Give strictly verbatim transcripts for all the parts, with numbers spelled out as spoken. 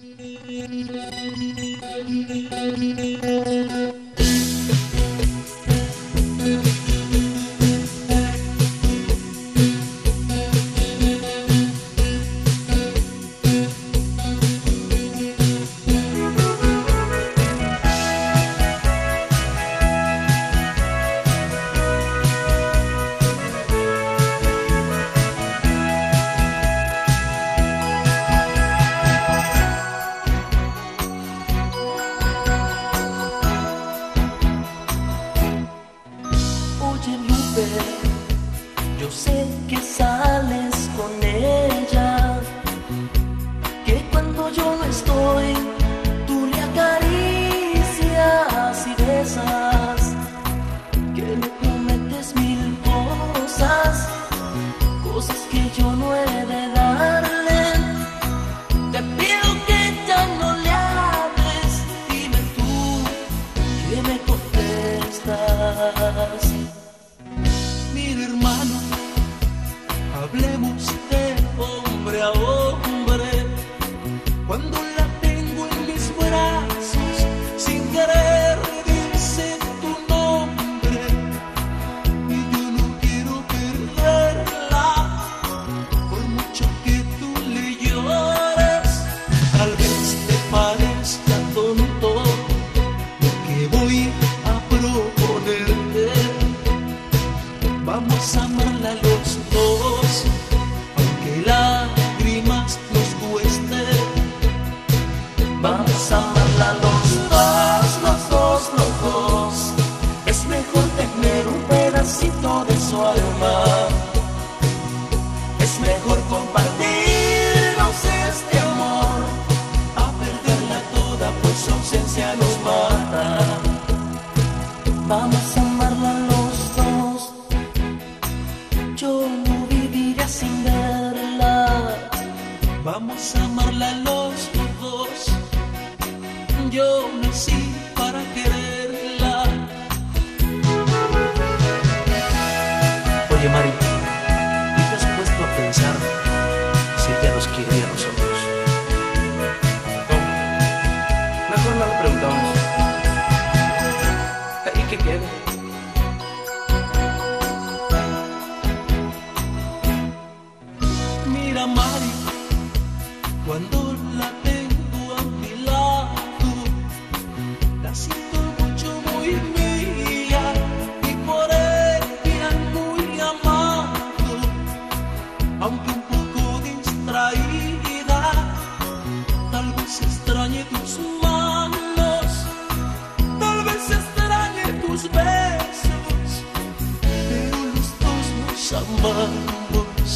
Yo sé que sales con ella, que cuando yo no estoy, tú le acaricias y besas, que le prometes mil cosas, cosas que yo no he de darle. Te pido que ya no le hables, dime tú que me contestas. Mira, hermano, hablemos de hombre a hombre. Cuando la tengo en mis brazos, sin querer dice tu nombre, y yo no quiero perderla, por mucho que tú le llores. Tal vez te parezca tonto lo que voy a proponerte. Vamos a amarla los dos, aunque lágrimas nos cueste. Vamos a amarla los dos, los dos, los dos. Es mejor tener un pedacito de su alma. Es mejor compartirnos este amor, a perderla toda, pues su ausencia nos mata. Vamos a amarla los dos. Yo no viviría sin verla. Vamos a amarla los dos. Yo nací para quererla. Oye, Mari, ¿y te has puesto a pensar si ella nos quiere a nosotros? No, mejor no lo preguntamos. ¿Y qué queda? Mira, Mari, cuando la tengo a mi lado, la siento mucho, muy mía, y por ella muy amado. Aunque un poco distraída, tal vez extrañe tus manos, tal vez extrañe tus besos, pero los dos nos amamos.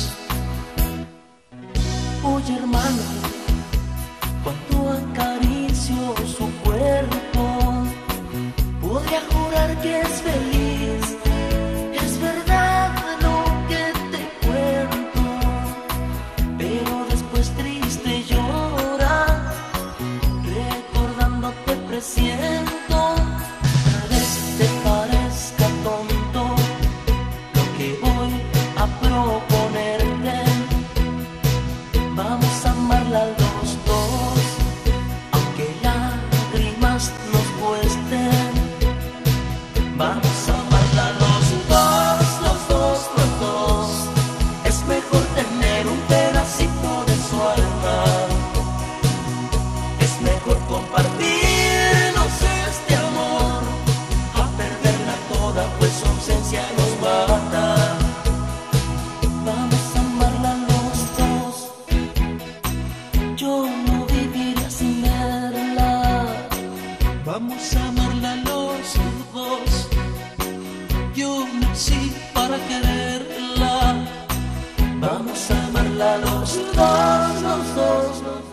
Oye, hermano, cuando acaricio su cuerpo, podría jurar que es feliz. Es verdad lo que te cuento, pero después triste llora, recordándote presiento. Tal vez te parezca tonto lo que voy a proponerte. Vamos a amarla los dos, aunque lágrimas nos cuesten. Vamos a amarla los dos, los dos, los dos. Es mejor tener un pedacito de su alma. Es mejor compartirnos este amor, a perderla toda, pues su ausencia nos mata. Vamos a amarla los dos. Yo no viviría sin verla. Vamos a amarla los dos. Yo nací para quererla. Vamos a amarla los dos, los dos, los dos.